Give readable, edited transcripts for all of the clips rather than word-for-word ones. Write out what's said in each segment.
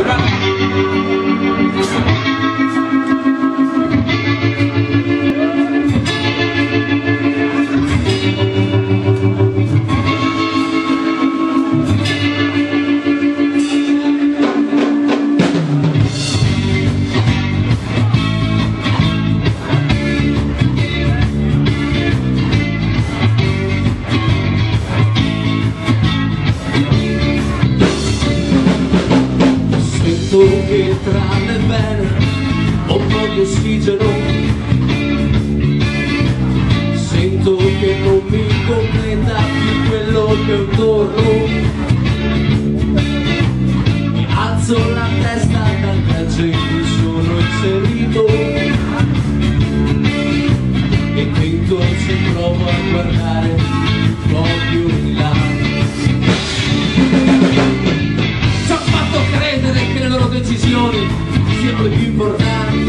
Che tra le vene un po' di ossigeno, sento che non mi completa più quello che ho intorno. Mi alzo la testa dal viaggio in cui sono inserito e dentro ci provo a guardare un po' più in là. Decisioni siano le più importanti,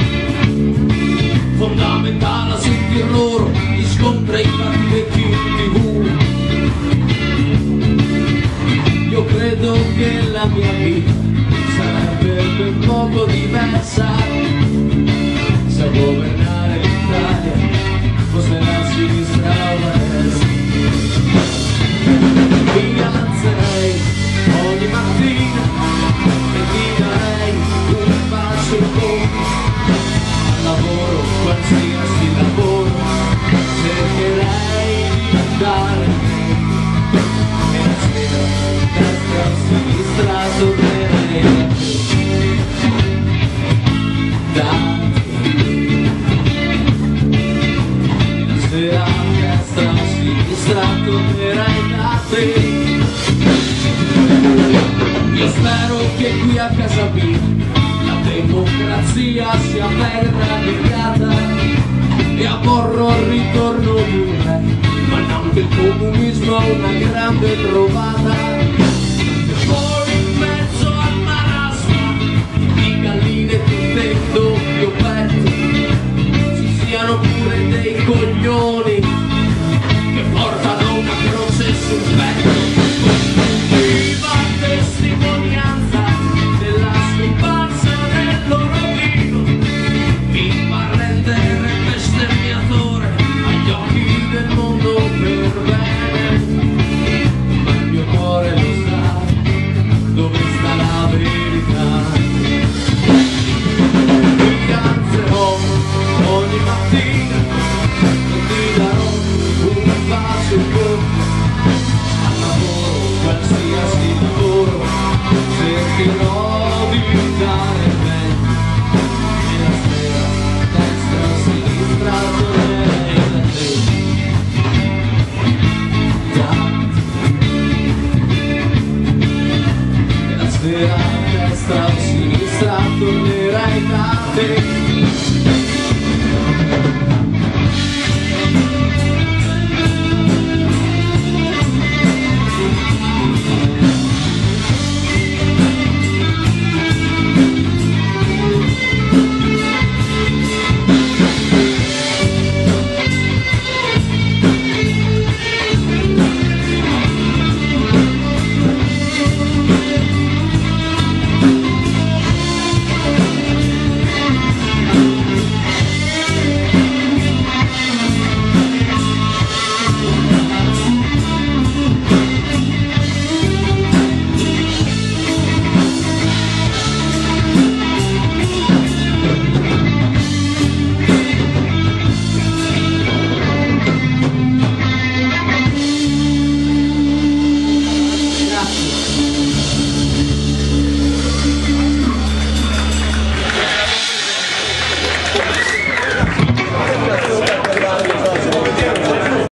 fondamentale sentir loro gli scontri i fatti vecchi in TV. Io credo che la mia vita sarebbe ben poco diversa se a governare l'Italia fosse la sinistra o la destra. Mi alzerei ogni mattina e ti darei un bacio al lavoro, qualsiasi lavoro, cercherei di andare e la sera, destra o sinistra, tornerei da te. E la sera, destra o sinistra, tornerei da te. Io spero che qui a casa mia la democrazia sia ben radicata e aborro il ritorno di un re, ma neanche il comunismo è una grande trovata. E poi in mezzo al marasma di galline tutte in doppio petto ci siano pure dei coglioni che portano una croce sul petto. Cercherò di stare bene e la sera, destra o sinistra, tornerei da te. E la sera, destra o sinistra, tornerei da te.